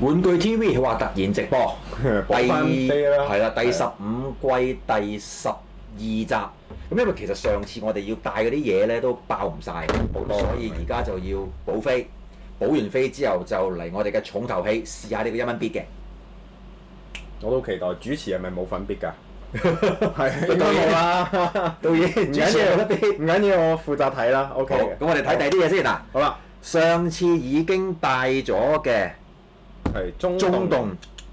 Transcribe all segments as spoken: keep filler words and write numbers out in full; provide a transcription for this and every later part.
玩具 T V 話突然直播， 補翻飛啦， 係啦，第十五季第十二集。咁因為其實上次我哋要帶嗰啲嘢咧都爆唔晒，好多，所以而家就要補飛。補完飛之後就嚟我哋嘅重頭戲，試下呢個一蚊必嘅。 我都期待主持係咪冇粉必㗎？ 係應該冇啦。 導演唔緊要，唔緊要，我負責睇啦。OK 好， 嘅。 咁我哋睇第二啲嘢先嗱。 好啦， 上次已經帶咗嘅係中中動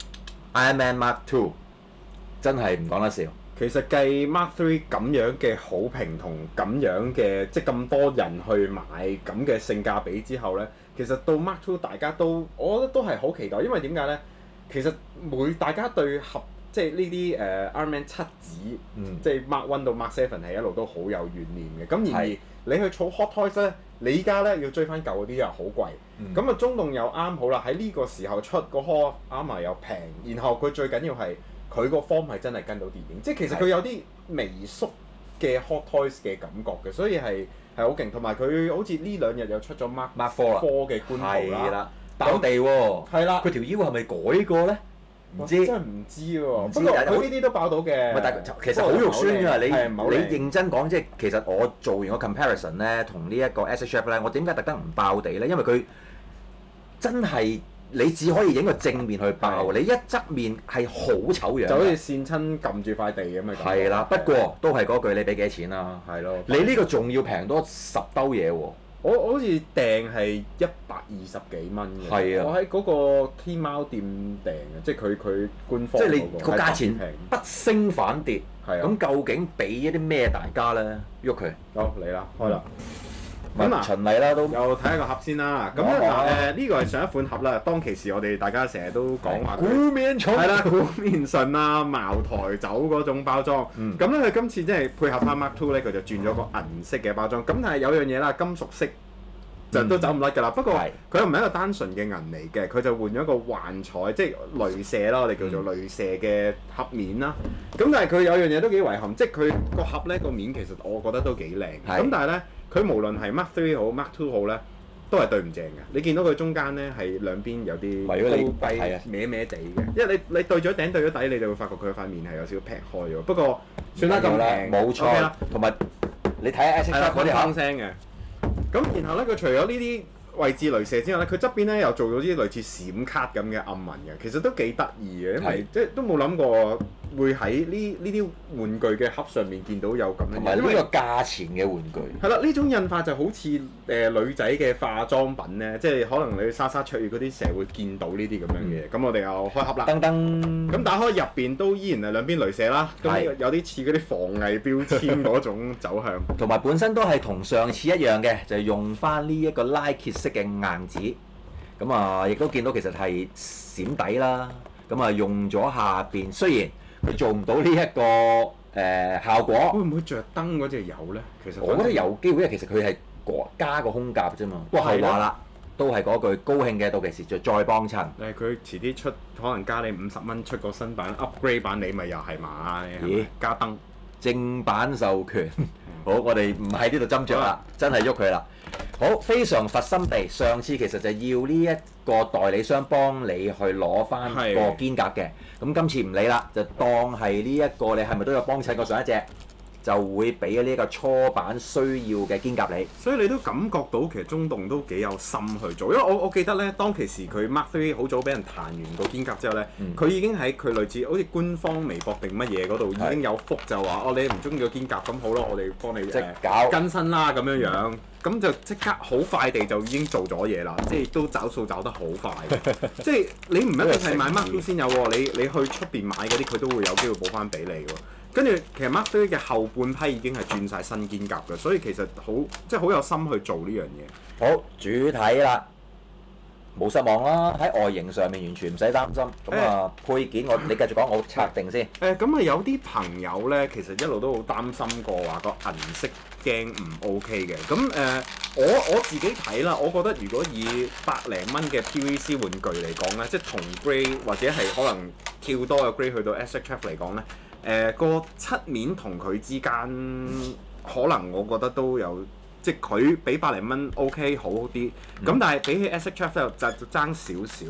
Iron Man Mark Two， 真係唔講得笑。 其實計 Mark Three 咁樣嘅好評同咁樣嘅即係咁多人去買咁嘅性價比之後咧，其實到 Mark Two 大家都我覺得都係好期待，因為點解咧？其實每大家對合即係呢啲誒 Iron Man 七子， 嗯、 即係 Mark One 到 Mark Seven 係一路都好有怨念嘅。咁然而係你去儲 Hot Toys 咧，你依家咧要追翻舊嗰啲又好貴，咁啊、嗯、中動又啱好啦，喺呢個時候出個 Hot Armor 又平，然後佢最緊要係佢個 form 係真係跟到電影，即係其實佢有啲微縮嘅 Hot Toys 嘅感覺嘅，所以係係好勁。同埋佢好似呢兩日又出咗 Mark Mark Four 啦 ，Four 嘅官圖啦， 爆地喎。 係啦， 佢條腰係咪改過咧？唔知真係唔知喎。 知不過佢呢啲都爆到嘅。 唔係，但係其實好肉酸㗎。你你認真講，即係其實我做完個 comparison 咧，同呢一個 S H F 咧，我點解特登唔爆地咧？因為佢真係你只可以影個正面去爆，你一側面係好醜樣， 就好似跣親撳住塊地咁嘅。 係啦，不過都係嗰句，你俾幾多錢啊？ 係咯。 你呢個仲要平多十兜嘢喎。 我我好似訂係一百二十幾蚊嘅， 係啊， 我喺嗰個天貓店訂嘅，即係佢佢官方、那個。 即係你個價錢不升反跌， 係啊。 咁究竟俾一啲咩大家咧？喐佢。 好嚟啦，開啦。 咁啊，循例啦都。 又睇下個盒先啦。咁咧嗱誒，呢個係上一款盒啦。當其時我哋大家成日都講話。 古面重。 係啦，古面順啊，茅台酒嗰種包裝。 嗯。 咁咧佢今次即係配合翻 Mark Two 咧，佢就轉咗個銀色嘅包裝。咁但係有樣嘢啦，金屬色就都走唔甩㗎啦。不過佢又唔係一個單純嘅銀嚟嘅，佢就換咗個幻彩，即係鐳射啦，我哋叫做鐳射嘅盒面啦。咁但係佢有樣嘢都幾遺憾，即係佢個盒咧個面其實我覺得都幾靚。咁但係咧。佢無論係 Mark Three 好 Mark Two 好咧，都係對唔正嘅。你見到佢中間咧係兩邊有啲高低歪歪地嘅，因為你你對咗頂對咗底，你就會發覺佢塊面係有少少劈開咗。不過算啦，咁平冇錯啦。同埋你睇下 S H F 嗰啲響聲嘅。咁然後咧，佢除咗呢啲位置雷射之外咧，佢側邊咧又做咗啲類似閃卡咁嘅暗紋嘅，其實都幾得意嘅，因為即係都冇諗過會喺呢呢啲玩具嘅盒上面見到有咁樣， 同埋呢個價錢嘅玩具。 係啦，呢種印法就好似誒、呃、女仔嘅化妝品咧，即係可能你莎莎卓悅嗰啲成日會見到呢啲咁樣嘅。咁、嗯、我哋又開盒啦，噔噔，咁打開入邊都依然係兩邊雷射啦，咁有啲似嗰啲防偽標籤嗰種走向， 同埋本身都係同上次一樣嘅，就係、是、用翻呢一個拉結式嘅硬紙。咁啊，亦都見到其實係閃底啦。咁啊，用咗下邊，雖然佢做唔到呢、這、一個誒、呃、效果， 會唔會着燈嗰隻有咧？其實我覺得有機會，因為其實佢係加個胸甲啫嘛。不過係話啦，都係嗰句高興嘅，到期時就再幫襯。 誒，佢遲啲出可能加你五十蚊出個新版 upgrade 版，你咪又係買？咦？加燈正版授權。好，我哋唔喺呢度斟酌啦，真係喐佢啦。好，非常佛心地，上次其實就要呢一個代理商幫你去攞翻個肩甲嘅，咁今次唔理啦，就當係呢一個你係咪都有幫襯過上一隻，就會俾呢一個初版需要嘅肩甲你。 所以你都感覺到其實中動都幾有心去做，因為我我記得咧，當其時佢 Mark Three 好早俾人彈完個肩甲之後咧，佢、嗯、已經喺佢類似好似官方微博定乜嘢嗰度已經有覆就話哦，你唔中意個肩甲咁好咯，我哋幫你即搞更新啦咁樣樣，咁、嗯、就即刻好快地就已經做咗嘢啦，即係都找數找得好快嘅，即係你唔一定係買 Mark Two 先有喎，你你去出邊買嗰啲佢都會有機會補翻俾你喎。跟住，其實 Mark Three 嘅後半批已經係轉晒新肩甲嘅，所以其實好即係好有心去做呢樣嘢。 好，主體啦，冇失望啦，喺外形上面完全唔使擔心。咁啊，配件我你繼續講，我測定先。 誒咁啊，有啲朋友咧，其實一路都好擔心過話個銀色鏡唔 OK 嘅。咁誒、呃，我我自己睇啦，我覺得如果以百零蚊嘅 P V C 玩具嚟講咧，即係同 grade 或者係可能跳多嘅 grade 去到 S H F 嚟講咧。誒、呃、個漆面同佢之間，可能我覺得都有，即係佢比百零蚊 OK 好啲，咁、嗯、但係比起 S H F 就就爭少少。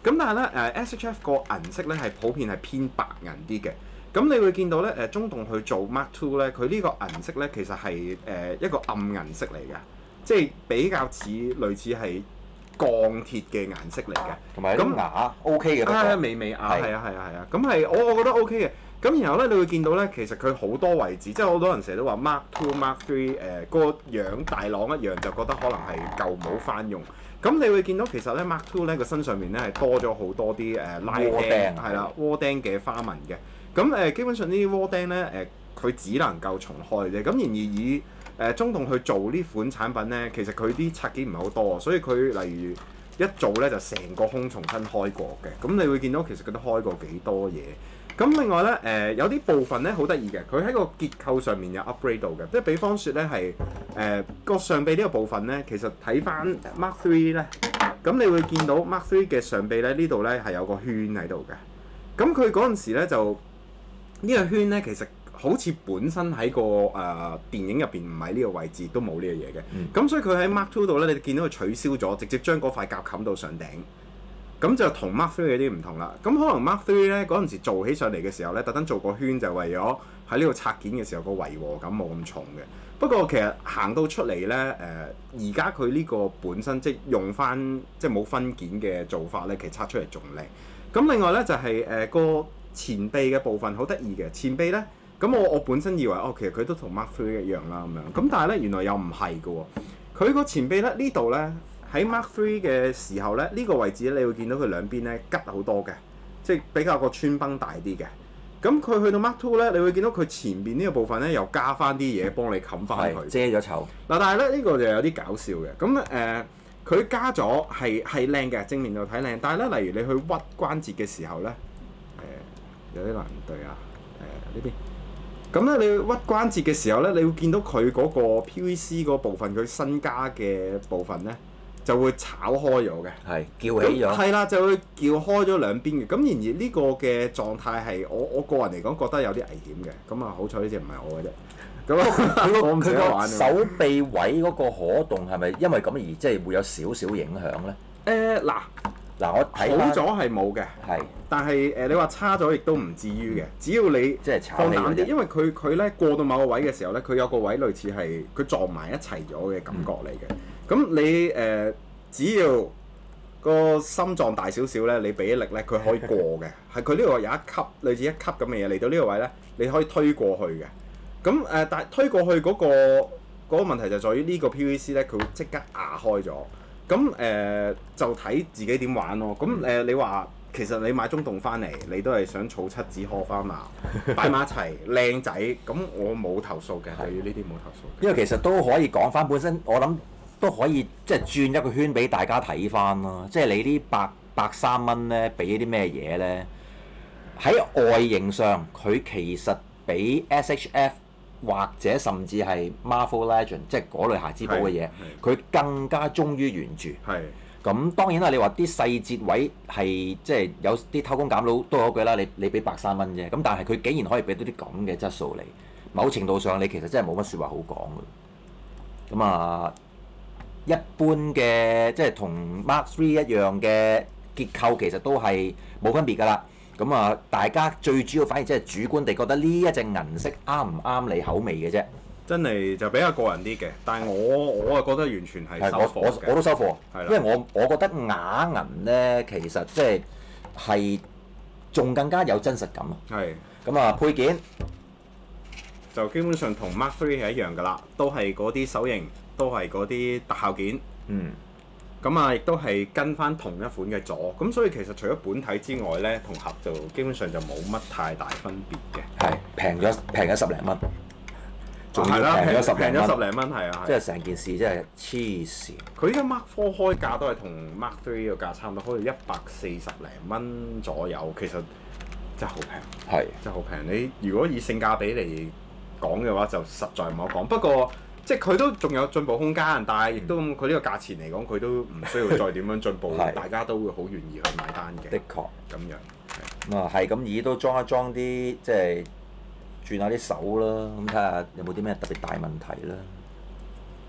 咁但係咧誒 S H F 個銀色咧係普遍係偏白銀啲嘅。咁你會見到咧誒中洞去做 Mark Two 咧，佢呢個銀色咧其實係誒、呃、一個暗銀色嚟嘅，即係比較似類似係鋼鐵嘅顏色嚟嘅， 同埋咁牙 OK 嘅， 啊微微牙係啊係啊係啊，咁係我我覺得 OK 嘅。咁然後咧，你會見到咧，其實佢好多位置，即係好多人成日都話 Mark Two、Mark Three 誒個樣大朗一樣，就覺得可能係舊帽翻用。咁你會見到其實咧 Mark Two 咧個身上面咧係多咗好多啲誒拉釘，係啦窩釘嘅花紋嘅。咁誒、呃、基本上呢啲窩釘咧誒佢只能夠重開嘅。咁然而以誒、呃、中洞去做呢款產品咧，其實佢啲拆件唔係好多，所以佢例如一做咧就成個胸重新開過嘅。咁你會見到其實佢都開過幾多嘢。咁另外咧，誒、呃、有啲部分咧好得意嘅，佢喺個結構上面有 upgrade 到嘅，即係比方説咧係誒個上臂呢個部分咧，其實睇翻 Mark Three 咧，咁你會見到 Mark Three 嘅上臂咧呢度咧係有個圈喺度嘅，咁佢嗰陣時咧就呢、這個圈咧其實好似本身喺個誒、呃、電影入邊唔係呢個位置，都冇呢樣嘢嘅，咁、嗯、所以佢喺 Mark Two 度咧，你見到佢取消咗，直接將嗰塊甲冚到上頂。咁就同 Mark Three 有啲唔同啦。咁可能 Mark Three 咧嗰陣時做起上嚟嘅時候咧，特登做個圈就為咗喺呢度拆件嘅時候個違和感冇咁重嘅。不過其實行到出嚟咧，誒而家佢呢個本身即係用翻即係冇分件嘅做法咧，其實拆出嚟仲靚。咁另外咧就係誒個前臂嘅部分好得意嘅前臂咧。咁我我本身以為哦，其實佢都同 Mark Three 一樣啦咁樣。咁但係咧原來又唔係嘅喎。佢個前臂咧呢度咧。喺 Mark Three 嘅時候咧，呢、這個位置咧，你會見到佢兩邊咧吉好多嘅，即係比較個穿崩大啲嘅。咁佢去到 Mark Two 咧，你會見到佢前邊呢個部分咧，又加翻啲嘢幫你冚翻佢， 遮咗醜。嗱， 但係咧呢、這個就有啲搞笑嘅。咁誒，佢、呃、加咗係係靚嘅，正面度睇靚。但係咧，例如你去屈關節嘅時候咧，誒、呃、有啲難對啊。誒呢邊。咁咧，你屈關節嘅時候咧，你會見到佢嗰個 P V C 嗰部分，佢新加嘅部分咧。就會炒開咗嘅， 係翹起咗， 係啦，就會翹開咗兩邊嘅。咁然而呢個嘅狀態係我我個人嚟講覺得有啲危險嘅。咁啊，好彩呢隻唔係我嘅啫。咁佢個佢個手臂位嗰個可動係咪因為咁而即係會有少少影響咧？ 誒嗱嗱，我睇好咗係冇嘅，係，但係誒、呃、你話差咗亦都唔至於嘅。只要你即係放膽啲，因為佢佢咧過到某個位嘅時候咧，佢有個位類似係佢撞埋一齊咗嘅感覺嚟嘅。嗯咁你誒、呃、只要個心臟大少少咧，你俾力咧，佢可以過嘅。係佢呢度有一級類似一級咁嘅嘢嚟到呢個位咧，你可以推過去嘅。咁誒、呃，但係推過去嗰、嗰個嗰、嗰個問題就在於呢個 P V C 咧，佢會即刻牙開咗。咁誒、呃、就睇自己點玩咯。咁誒、呃、你話其實你買中洞翻嚟，你都係想儲七支荷花嘛，擺埋一齊靚仔。咁我冇投訴嘅，對於呢啲冇投訴。 因為其實都可以講翻本身，我諗。都可以即係轉一個圈俾大家睇翻咯，即係你啲百百三蚊咧，俾啲咩嘢咧？喺外形上，佢其實比 S H F 或者甚至係 Marvel Legend 即係嗰類孩之寶嘅嘢，佢更加忠於原著。係咁當然啦，你話啲細節位係即係有啲偷工減料都有句啦，你你俾百三蚊啫。咁但係佢竟然可以俾到啲咁嘅質素嚟，某程度上你其實真係冇乜説話好講㗎。咁啊〜一般嘅即係同 Mark Three 一樣嘅結構，其實都係冇分別㗎啦。咁啊，大家最主要反而即係主觀地覺得呢一隻銀色啱唔啱你口味嘅啫。 真係就比較個人啲嘅，但係我我係覺得完全係收貨嘅。 我我我都收貨，因為我我覺得啞銀咧其實即係係仲更加有真實感啊。係。咁啊，配件就基本上同 Mark Three 係一樣㗎啦，都係嗰啲手型。都係嗰啲特效件，嗯，咁啊，亦都係跟翻同一款嘅座，咁所以其實除咗本體之外咧，同盒就基本上就冇乜太大分別嘅。 係平咗平咗十零蚊， 仲係啦，平咗十平咗十零蚊，係啊， 即係成件事真係黐線。 佢依家 Mark Four 開價都係同 Mark Three 個價差唔多，開到一百四十零蚊左右，其實真係好平，係真係好平。你如果以性價比嚟講嘅話，就實在唔好講。不過即係佢都仲有進步空間，但係亦都佢呢個價錢嚟講，佢都唔需要再點樣進步，大家都會好願意去買單嘅。 的確咁樣。 咁啊，係咁意都裝一裝啲，即係轉下啲手啦，咁睇下有冇啲咩特別大問題啦。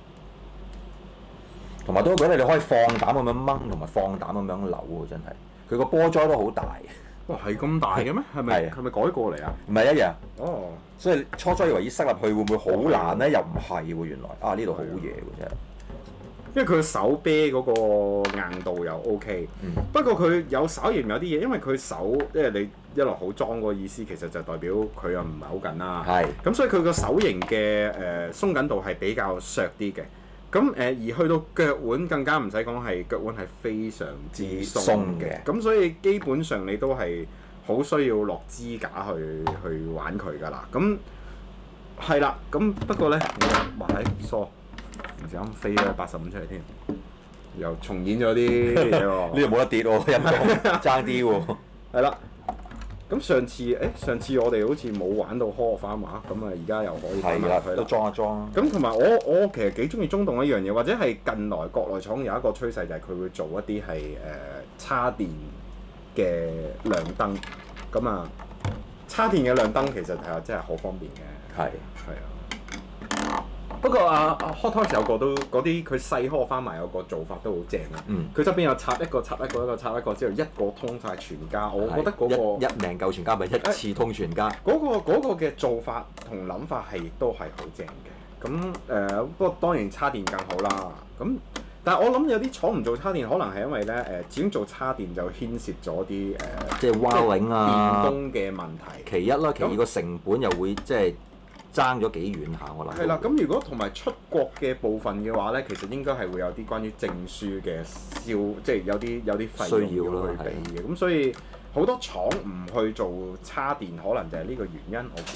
同埋都覺得你可以放膽咁樣掹，同埋放膽咁樣扭喎，真係。 佢個波災都好大。 哇，係咁大嘅咩？係咪係啊係咪改過嚟啊？ 唔係一樣。 哦， 所以初初以為要塞入去會唔會好難咧？又唔係喎，原來啊呢度好嘢喎真係。 因為佢手啤嗰個硬度又 OK，、嗯、不過佢有稍嫌有啲嘢，因為佢手即係你一來好裝嗰個意思，其實就代表佢又唔係好緊啦。係是，咁所以佢個手型嘅誒、呃、鬆緊度係比較削啲嘅。咁誒、呃、而去到腳腕更加唔使講，係腳腕係非常之鬆嘅。咁所以基本上你都係好需要落支架去去玩佢㗎啦。咁係啦，咁不過咧，話喺疏。唔小心飛咗八十五出嚟添，又重演咗啲嘢喎。 呢度冇得跌喎，陰公爭啲喎。 係啦，咁上次誒、欸、上次我哋好似冇玩到 Hall of Armor，咁啊而家又可以玩埋佢啦， 都裝一裝。 咁同埋我我其實幾中意中洞一樣嘢，或者係近來國內廠有一個趨勢就係佢會做一啲係誒叉電嘅亮燈。咁啊，叉電嘅亮燈其實係真係好方便嘅。係係啊。不過啊啊 Hot Toys 有個都嗰啲佢細開翻埋有個做法都好正啊！佢側邊有插一個插一個一個插一個之後一個通晒全家，我覺得嗰、嗰個一,一命救全家咪一次通全家。 嗰、嗰個嘅、嗰個、做法同諗法係亦都係好正嘅。咁誒、呃、不過當然叉電更好啦。咁但係我諗有啲廠唔做叉電，可能係因為咧誒，始終做叉電就牽涉咗啲誒，呃、 即係 wiring 啊、 電工嘅問題。 其一啦，其二個成本又會即係。爭咗幾遠下，我諗。 係啦，咁如果同埋出國嘅部分嘅話咧，其實應該係會有啲關於證書嘅銷，即係有啲有啲費用要去俾嘅。咁所以好多廠唔去做叉電，可能就係呢個原因，我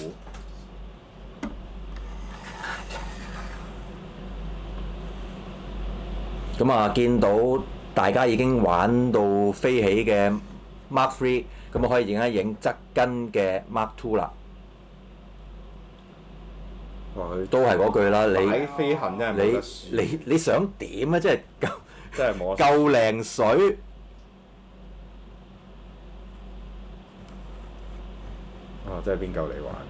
估。咁啊，見到大家已經玩到飛起嘅 Mark Three，咁啊可以影一影側跟嘅 Mark Two 啦。都係嗰句啦，你飛行真係冇得輸。 你你你想點啊？即係夠真係冇夠靚水。 哦，真係邊夠你玩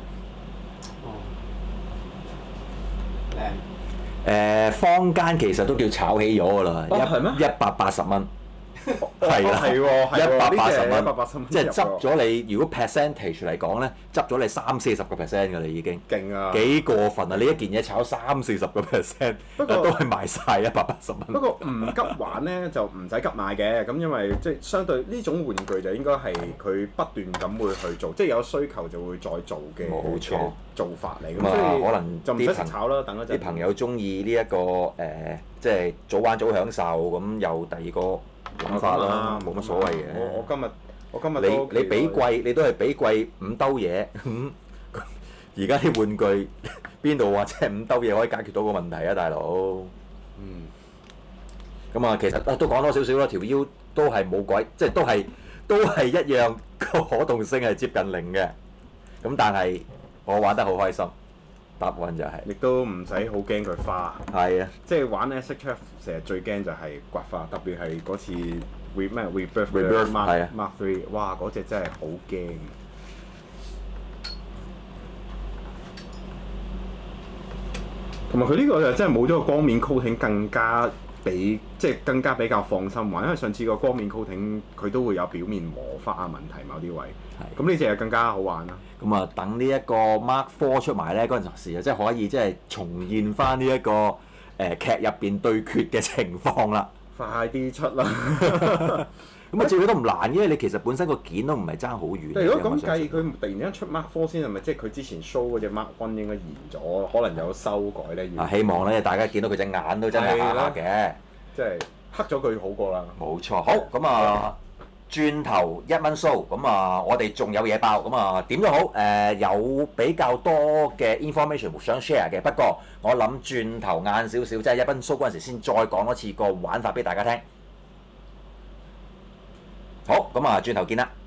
嘅？靚。誒，坊間其實都叫炒起咗㗎啦，一一百八十蚊。係啦， 係喎， 一百八十蚊， 一百八十蚊， 即係執咗你。如果 percentage 嚟講咧，執咗你三四十個 percent 㗎啦，已經。 勁啊！ 幾過分啊！你一件嘢炒三四十個 percent，不過都係賣晒一百八十蚊。 不過唔急玩咧，就唔使急買嘅。咁因為即係相對呢種玩具就應該係佢不斷咁會去做，即係有需求就會再做嘅。冇錯，做法嚟。咁所以可能就唔使炒啦，等一陣。 啲朋友中意呢一個誒，即係早玩早享受，咁又第二個諗法啦，冇乜所謂嘅。 我我今日我今日你你俾貴，你都係俾貴五兜嘢。而家啲玩具邊度話即係五兜嘢可以解決到個問題啊，大佬？嗯。咁啊，其實啊都講多少少啦，條腰都係冇鬼，即係都係都係一樣，個可動性係接近零嘅。咁但係我玩得好開心。答案就係、是， 亦都唔使好驚佢花。 係啊， 即係玩 S H F 成日最驚就係刮花，特別係嗰次 Re 咩 Rebirth Rebirth Mark Mark Three，哇嗰隻真係好驚。同埋佢呢個就真係冇咗個光面 coating 更加比即係更加比較放心玩，因為上次個光面 coating 佢都會有表面磨花啊問題，某啲位。係。咁呢隻就更加好玩啦。 咁啊，等呢一個 Mark Four 出埋咧，嗰陣時啊，即係可以即係重現翻呢一個誒、呃、劇入邊對決嘅情況啦。 快啲出啦！ 咁啊，照佢都唔難，因為你其實本身個件都唔係爭好遠。 如果咁計，佢突然間出 Mark Four 先係咪即係佢之前 show 嗰隻 Mark One 應該延咗，可能有修改咧？ 啊，希望咧大家見到佢隻眼都真係下下嘅， 即係黑咗佢好過啦。 冇錯，好咁啊。轉頭一蚊 show，咁啊，我哋仲有嘢爆，咁啊點都好，誒、呃、有比較多嘅 information 想 share 嘅，不過我諗轉頭晏少少，即係一蚊 show 嗰陣時先再講多次個玩法俾大家聽。好，咁啊轉頭見啦。